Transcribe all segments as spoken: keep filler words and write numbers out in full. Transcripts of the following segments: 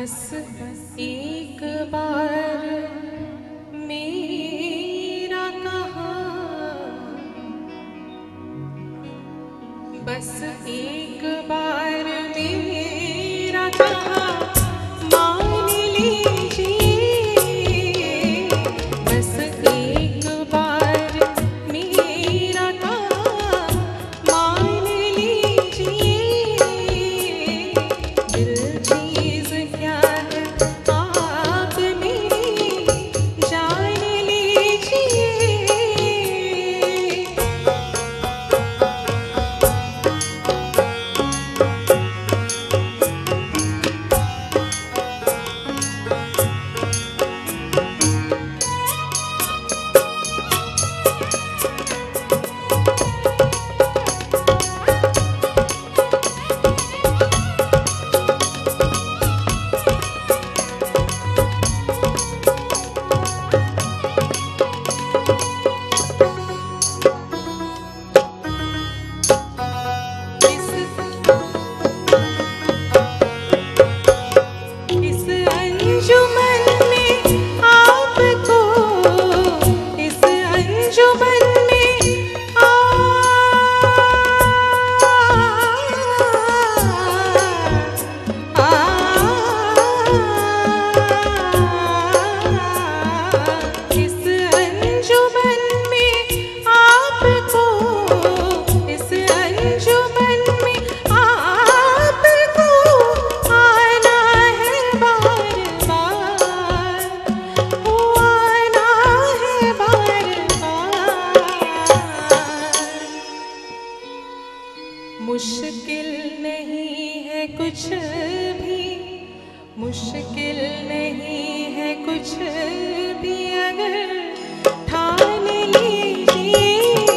बस एक बार मेरा कहा, बस एक बार मेरा कहा मान लीजिए, बस एक बार मेरा कहा मान लीजिए। दिल चीज क्या है आप मेरी जान लीजिए। मुश्किल नहीं है कुछ भी, मुश्किल नहीं है कुछ भी अगर ठान लीजिए।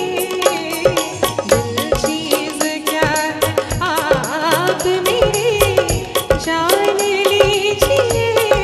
दिल चीज क्या है आप मेरी जान लीजिए।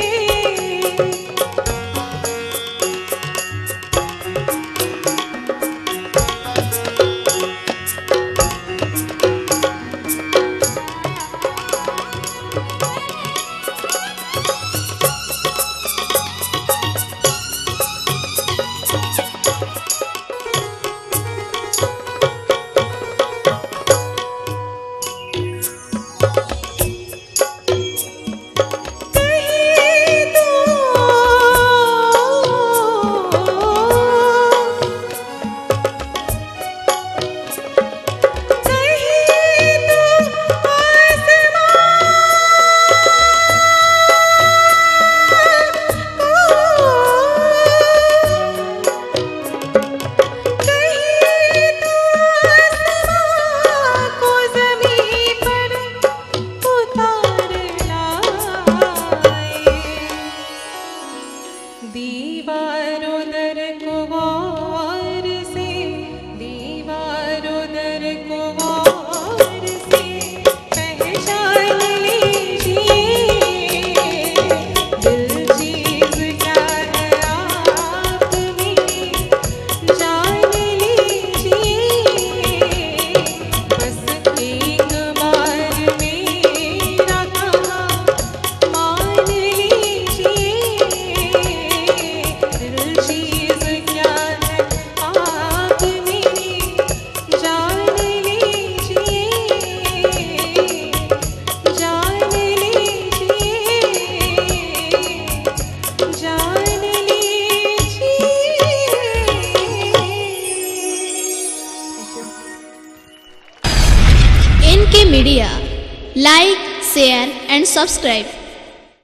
दीवारों दर को गौर से, दीवारों दर को गौर से पहचान लीजिए। दिल चीज क्या है आप मेरी जान लीजिए। बस एक बार मेरा कहा मान लीजिए। चीज क्या है आप मेरी जान लीजिए, जान लीजिए, जान लीजिए। N K media, like share and subscribe.